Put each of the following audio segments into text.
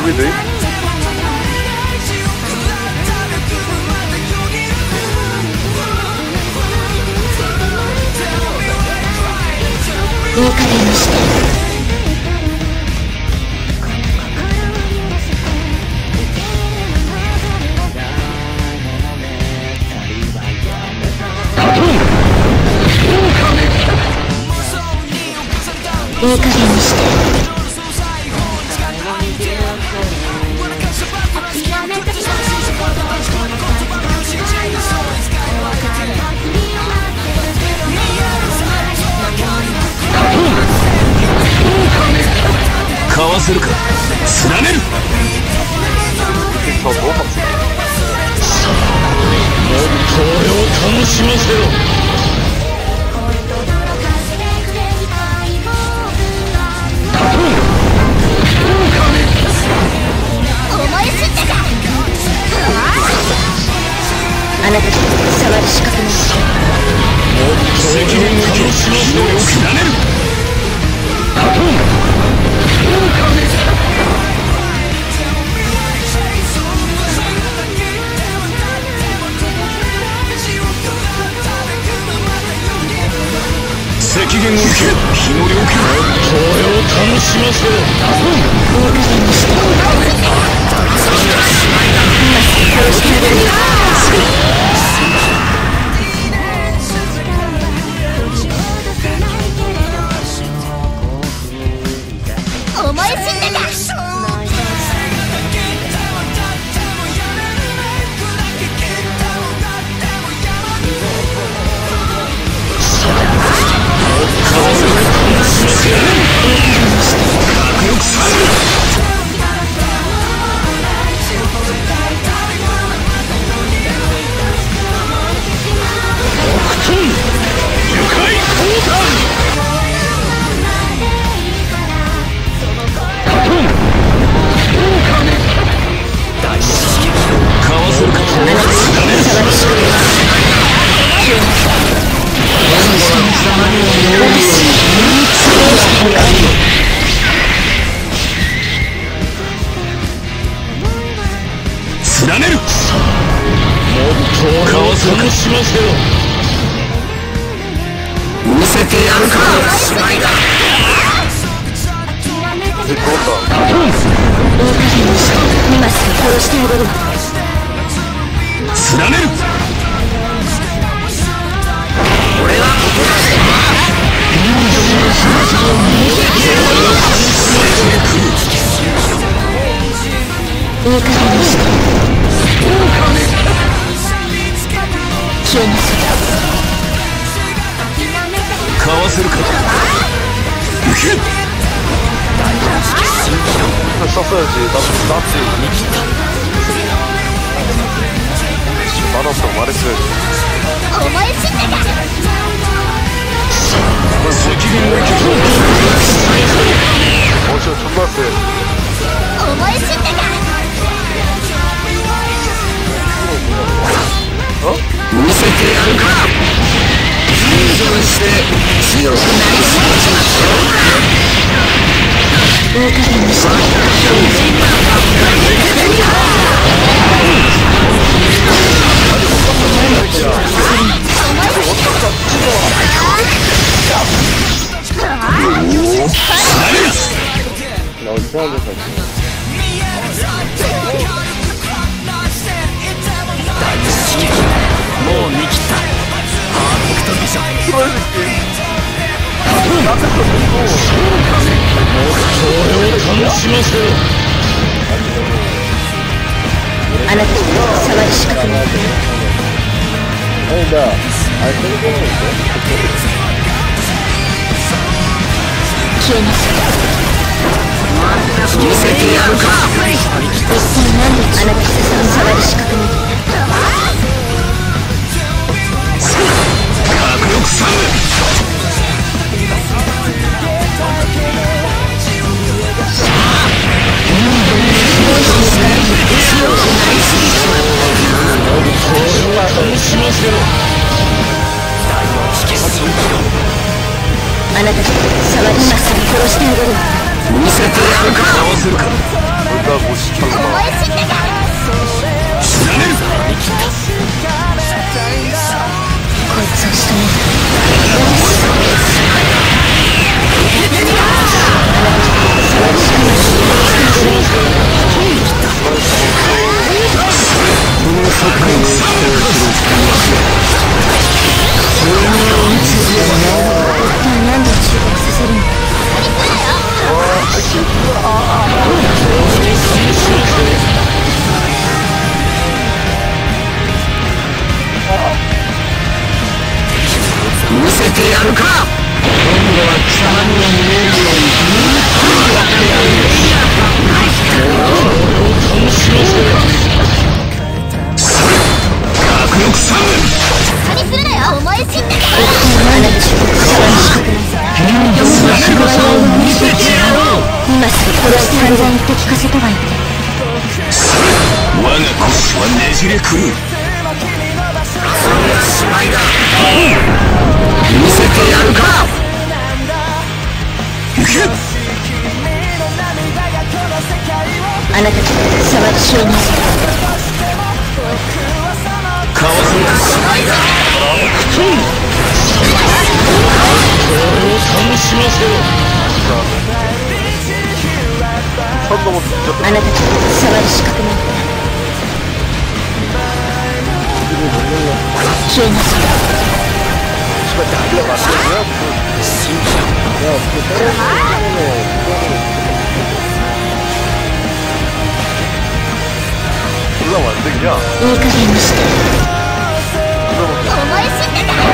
everything. いい加減にして。いい加減にして。 かわせるか、貫める。 さあどうかする。 さあ、もっと俺を楽しませろ。 あなたと触る資格も責任を楽しませろ。貫める。責任を受け、日の領域を楽しませろ。 いい加減にして。殺してあげるよ。思い知ったか。 貫める。もっと俺を楽しませろ。見せてやるか。しまいだ。 どうだ。 今すぐ殺してあげる。 貫める。俺はここだぜ。 いい加減にして。消えなさい。 かわせるか。行け。 Sausage, das ist Nazi. War das doch, war das nicht? 思い知ったか。 責任を受けろ。 もうちょっと待って。 思い知ったか。 見せてやるか。生存して強くなりすぎちまった。 いい加減にして。 もう見切った。パーフェクトビジョン。もっと俺を楽しませろ。 あなたと触る資格も消えなさい。 見せてやるか。 一体何日あなたと触る資格も迫力さん。 あなたと触りますぐ殺してあげる。 見せてやるか。どうするか。 뭔가 못 시켰나. 死なねる。 こいつを仕留める。何で中毒させるんだ。 見せてやるか。今度は貴様には見えるように学力3 バカにするなよ。思い知ってた。 見せてやろう。 今すぐこれを散々言って聞かせたわよ。 我が腰はねじれ狂う。しまいだ。見せてやるか。行け。 あなたと触りしようにかわせやしまいだ。楽しませろ。 あなたと触る資格なんて消えなさい。 올라와 안 되냐? いい加減にして。思い知ってた。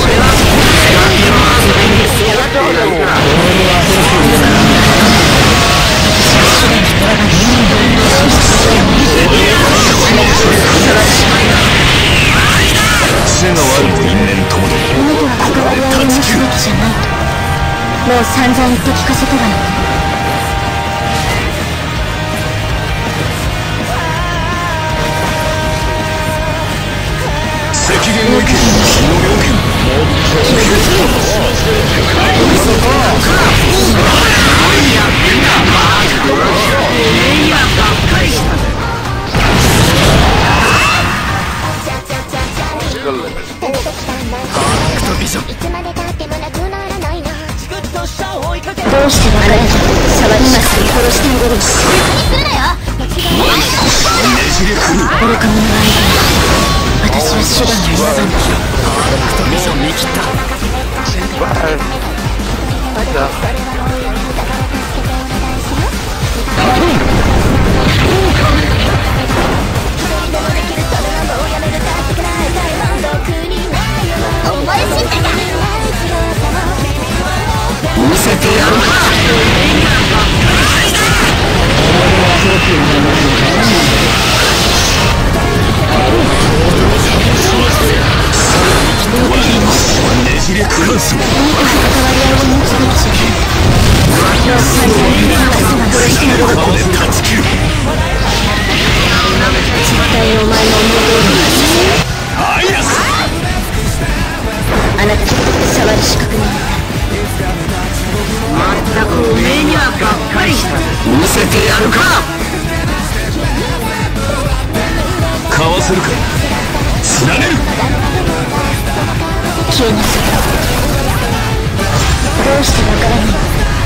癖のある因縁ともど犬とは関わり合いをすべきじゃないともう散々言って聞かせたわよ。 赤源を行け。日の妙見。 どうして別れたの。触りますぐ殺してあげる。愚か者の相手に私は手段を選ばない。 もう見切った。 見せてやるか。ねじれ狂うぞ。 関わり合いを持つべきじゃない。もう散々言って聞かせたわよ。 顔で断ち切る。 絶対お前の思い通りにはさせない。 アイラス。 あなたと触る資格なんだ。 まったくおめえにはがっかりした。見せてやるか。かわせるか。つなげる。 消えなさい。どうしてわからないの。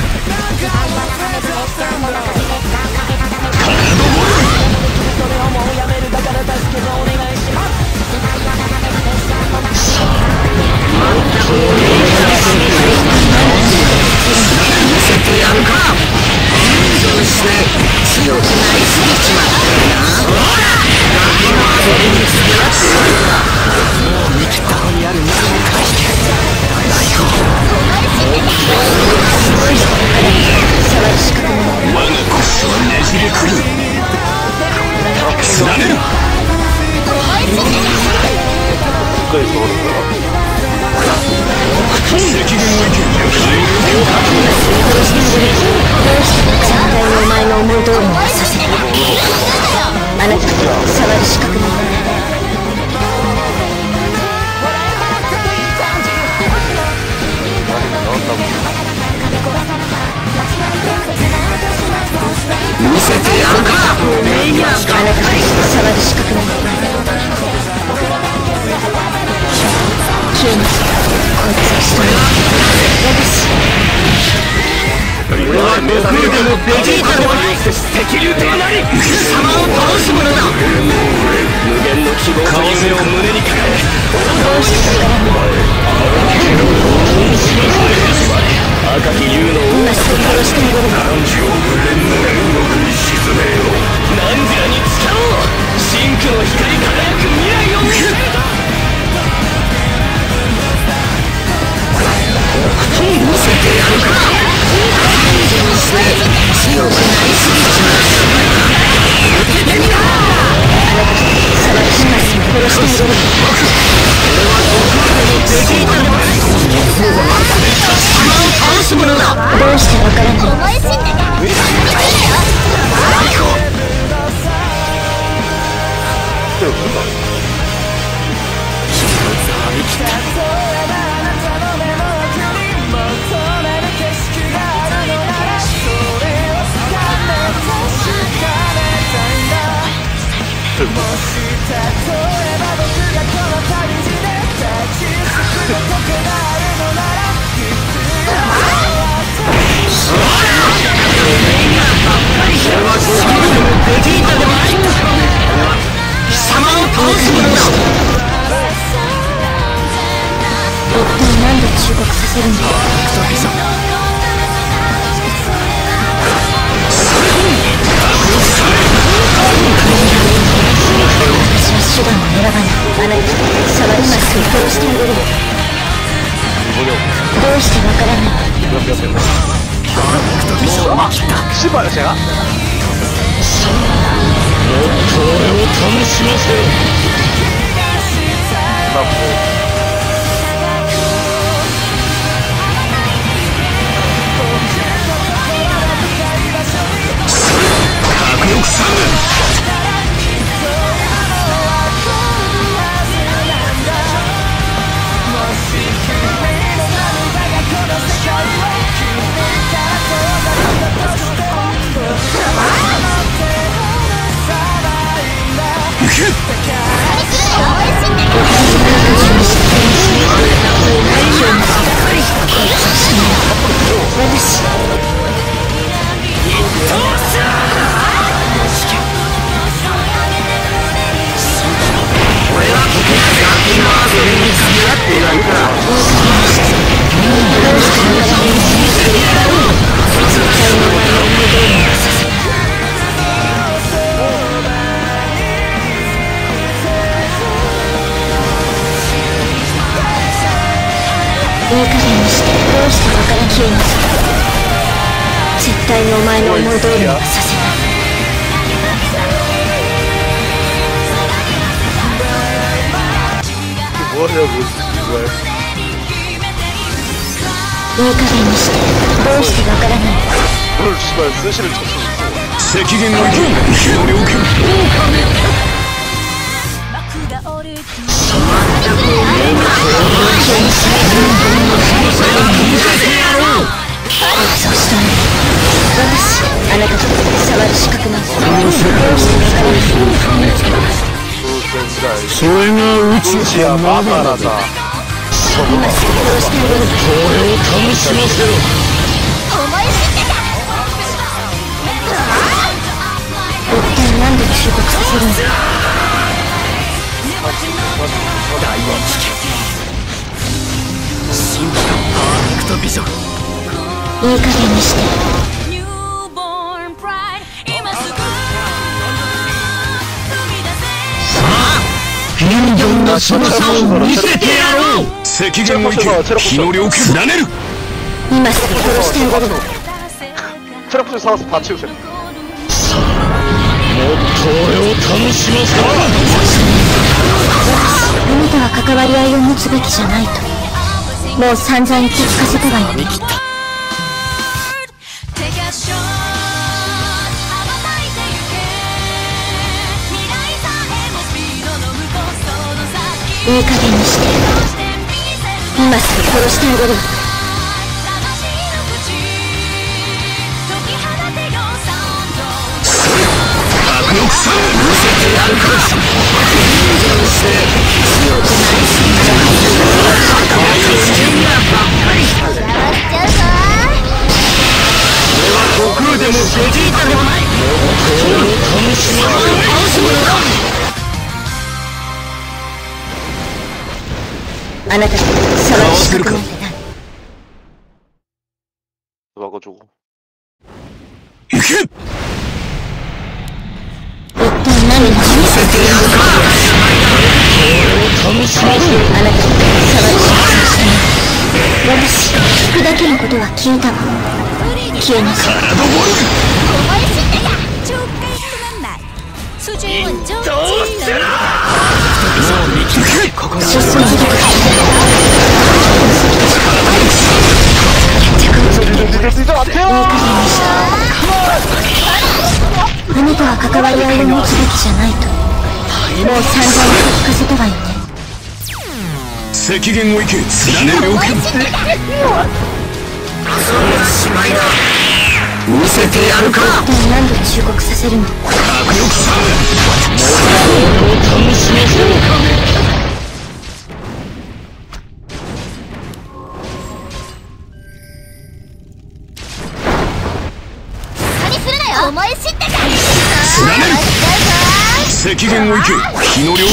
見せてやるか。そして強くなりすぎちまったよな。ほら崖の遊びに付き合ってやるか。もう見切った子にある何を返して大丈夫。我が腰はねじれ狂う。つなげる。 一回触るから。 赤源を行け。 絶対にお前の思い通りにはさせない。あなたと触る資格なんだ。 なんだにはあなたたちと触る資格ない消えますこいつを仕留める私俺は悟空でもベジータでもない赤竜とは何貴様を倒すものだ無限の希望と夢を胸に抱えどうしてわからない赤き竜の今すぐ殺してあげる何時を無限の煉獄に沈めよう何時らに使おう真紅の光り輝く未来を見せると見せてやるか強くなりすぎちまう触るしかし殺してあげる俺は悟空でもベジータでもない貴様を倒すものだどうしてわからない思い知ってた一体何で忠告させるんだ私は手段を選ばないあなた触りますぐ殺してあげるどうしてわからない 씨발 제가 もっと俺を楽しませろ いい加減にしてどうしてわからん消えなさい絶対にお前の思い通りにはさせないいい加減にしてどうしてわからない 오늘 씨발 스시를 쳤어. 赤弦の息日の領域そうしたね私あなたと触る資格ないどうしてわからないそれが宇宙 지야 마마라다. 今すぐ殺してあげる俺を楽しませろ思い知ってた一体何で忠告させるんだ大王聞け真のパーフェクトビジョンいい加減にして人間のその差を見せてやろう赤弦を生け日の領域をねる今すぐ殺してあげる 체력 포션 사와서 다 치우세요. もっと俺を楽しませろあなたは関わり合いを持つべきじゃないともう散々言って聞かせたわよねいい加減にして今すぐ殺してあげる白翼やるか。臨場して強くなりすぎちゃう。 邪魔しちゃうぞ俺は悟空でもベジータでもない。倒すものだ。 あなたに触る資格なんてない。 와가지고 行け。 一体何が見せてやるか。 あなたに触る資格なんてない。私、聞くだけのことは聞いたわ。消えなさい。 수주임은 좀 찔러 失踪するあなたは関わり合いを持つべきじゃないと。もう散々聞かせたわよね。 赤源を行け。連れ了解。そんな芝居だ。見せてやるか。 一体何度忠告させるの。 迫力さ。 何するなよ思い知ったか。 連ねる。赤源を行け。火の了解。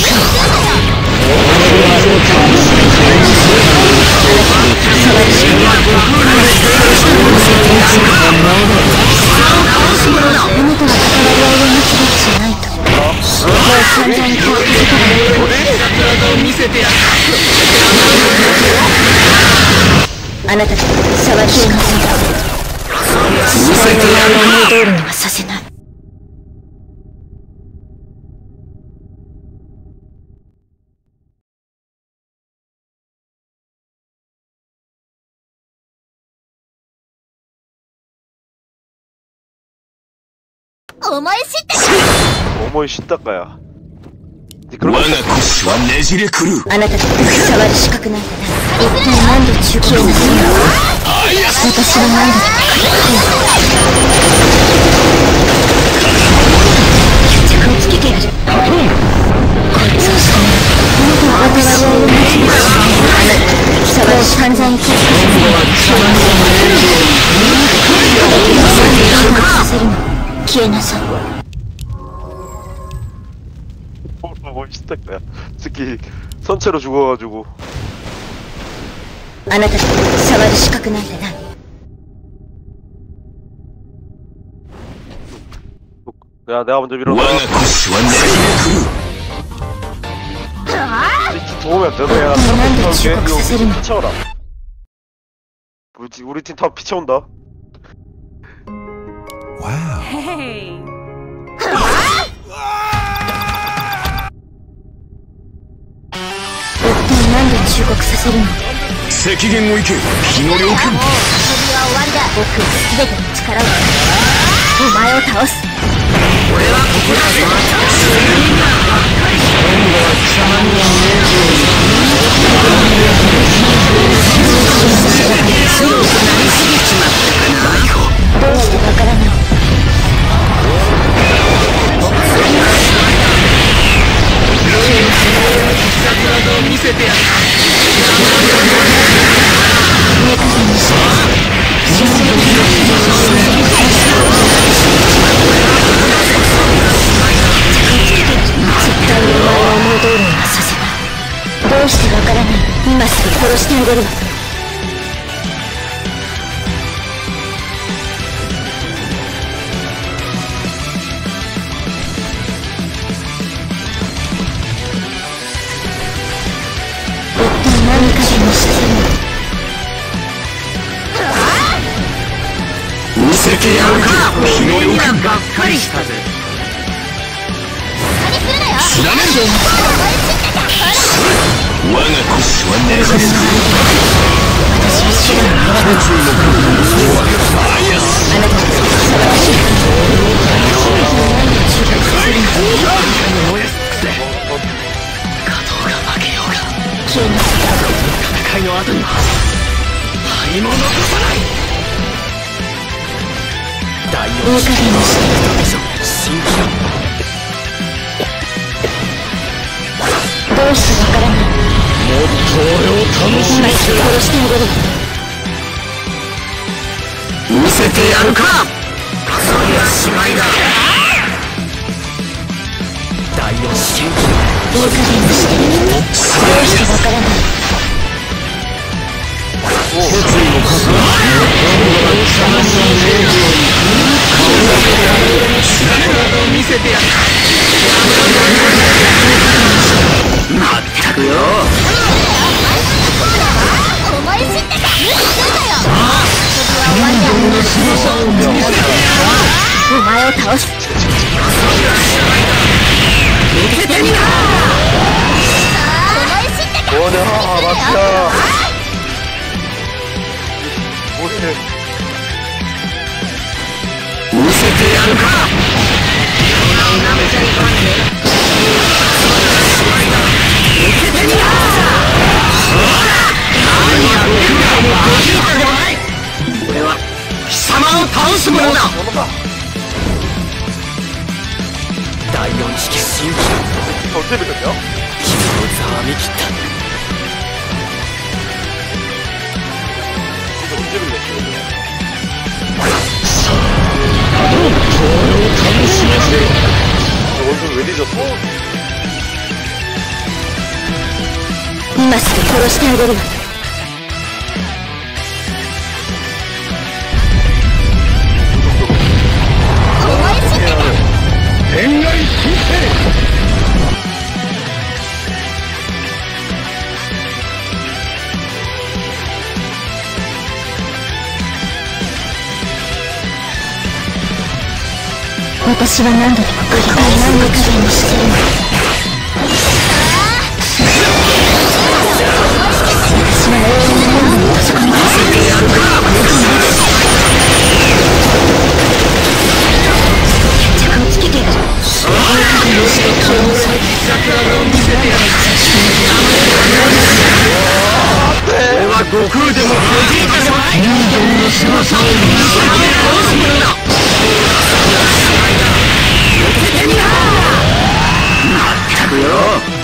あなたは関わり合いを持つべきじゃないと。もう散々聞かせたわよ。 見せてやる。 あなたと騒ぎをなさい。実際の思い通りにはさせない。 思い知ったか。 어머이 씻다까야. 我が腰はねじれくる。 あなたと触る資格なんてない。一体何度中継なさるの。私は何度決着をつけてやる。こいつをしてあなたは関わり合いを持つべきじゃない。触る散々に気づかせるの。消えなさい。 어머이 씻다까야. 특히 선체로 죽어가지고. あなたと触る資格なんてない。 야, 내가 먼저 밀어봐. 我が腰はねじれくる。 우리 팀 도우면 안 되네. 야, 트럼프 타올게. 이거 피쳐라. 우리 팀 다 피쳐온다. 一体何度忠告させるの。 赤源を行け。火の了解。 もう遊びは終わりだ。 僕は全ての力をお前を倒す。 俺はここだぞ。強くなりすぎちまったかな。 どうしてわからない。 見せてやる。 目加減にして絶対にお前の思い通りにはさせない。どうしてわからない。今すぐ殺してあげるわ。一体何かしにしてるの。 見せてやるか。火の了解。がっかりしたぜ。 何するなよ知らねえ。我が腰はねじれくる。 私は手段を選ばない。あなたと騒がしい。 加藤が負けようが消えなさい。 戦いの後には灰も残さない。 いい加減にして。 信じろ。 からない。 もっと俺を楽し今みすぐ殺してあげる。 見せてやるか。遊びはしまいだ。大の真いい加減にしてる。どうしてわからない。 決意の数は見せてやる。まったくよ。 お前知ってた。そうだよ。遊びは終わりだ。 お前を倒す。 見せてみろ。 お前知ってた。 おねはマジか。おいね。 見せてやるか。見せてみろ。俺は貴様を倒すものだ。第四次決心 저 재밌거든요? 君のざわめきった。 진짜 재밌겠어요. 俺を楽しませろ。 원숭이 왜 뒤졌어? 今すぐ殺してあげるわ。 お前知ってた。 天外空挺。 私は何度でも繰り返し何の加減にしてるの。私は永遠に本部に閉じ込めさせてやるか。決着をつけてやる。いい加減にして消えなさい。 俺は悟空でも藤井風は人間の凄さを見せて倒すものだ。見せてみろ。まったくよ。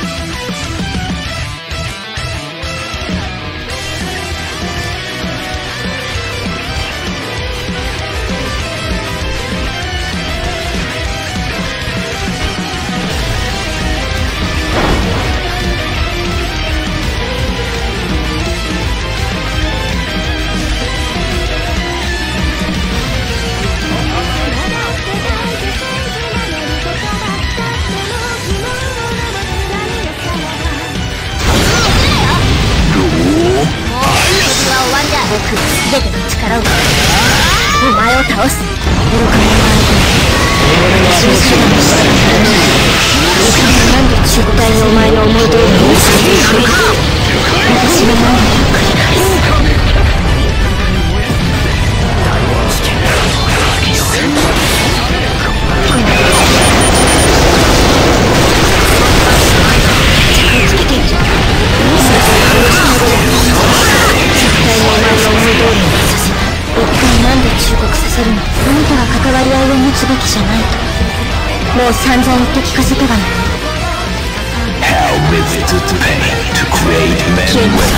僕は全ての力をお前を倒す。愚か者の相手に私の手段をしたらならない。なんで絶対にお前の思い通りにさせてやるか。私は何度も繰り返す。決着をつけている。一体なんで忠告させるの。あなたは関わり合いを持つべきじゃないともう散々言って聞かせたわね。 How vivid to pay to create men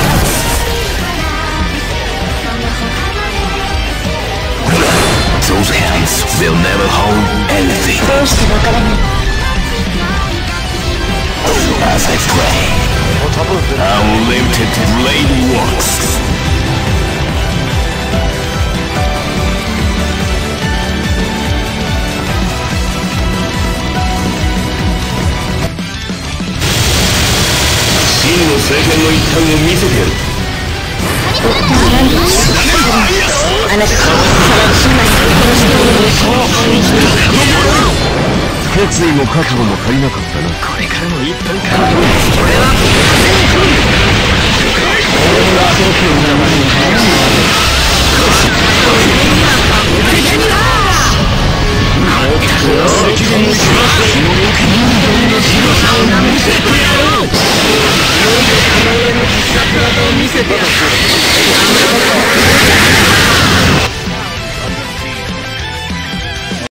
Those hands will never hold anything. どうしてわからない。 As I pray, unlimited blade works. 真の聖剣の一端を見せてやる。 夫は何で忠告させるの。あなたは沢木姉妹を殺しているのに。 決意も覚悟も足りなかったな。これからの1分間俺は俺が東京の名前に早い責任をします。人間の白さを見せてやろう。必殺技を見せてやる。